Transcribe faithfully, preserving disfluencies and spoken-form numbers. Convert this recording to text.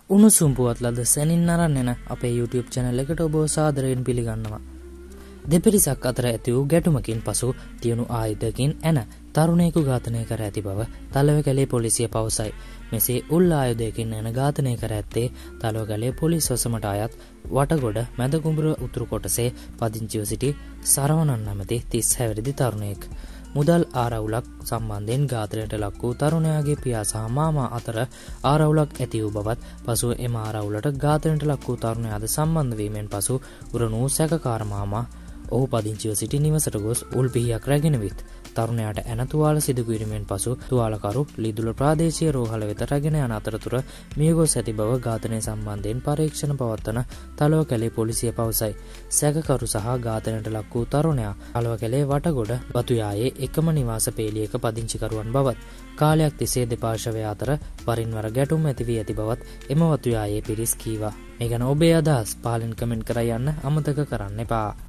උණුසුම් පුවත් ලද සැනින් අරන් එන අපේ YouTube channel එකට ඔබ සාදරයෙන් පිළිගන්නවා. දෙපිරිසක් අතර ඇති වූ ගැටුමකින් පසු තියුණු ආයුධකින් එන තරුණයෙකු ඝාතනය කර ඇති බව තලවකැලේ පොලිසිය පවසයි. මෙසේ උල් ආයුධයකින් එන ඝාතනය කර ඇත්තේ තලවකැලේ පොලිස් වසමට අයත් වටගොඩ මැදකුඹුර උතුරු කොටසේ පදිංචිව සිටි සරවණන් නැමැති තිස් හැවිරිදි තරුණයෙක්. මුදල් ආරවුලක් සම්බන්ධයෙන් ඝාතනයට ලක් වූ තරුණයාගේ පියා සහ මාමා අතර ආරවුලක් ඇති වූ බවත් පසුව එම ආරවුලට ඝාතනයට ලක් වූ තරුණයාද සම්බන්ධ වීමෙන් පසු උරණු සැකකාර මාමා ඔහු පදිංචිව සිටි නිවසට ගොස් උල් පිහියක් රැගෙන විත් තරුණයාට ඇන තුවාල සිදු කිරීමෙන් පසු තුවාලකරු ලිදුල ප්‍රාදේශීය රෝහල වෙත රැගෙන යන අතරතුර මියගොස් ඇති බව ඝාතනය සම්බන්ධයෙන් පරීක්ෂණ පවත්වන තලවකැලේ පොලිසිය පවසයි. සැකකරු සහ ඝාතනයට ලක් වූ තරුණයා තලවකැලේ වටගොඩ බතුයායේ එකම නිවාස පේලියක පදිංචිකරුවන් බවත් කාලයක් තිස්සේ දෙපාර්ශවය අතර වරින් වර ගැටුම් ඇති වී ඇති බවත් එම වතුයායේ පිරිස් කීවා. මේ ගැන ඔබේ අදහස් පාලෙන් කමෙන්ට් කර යන්න අමතක කරන්න එපා.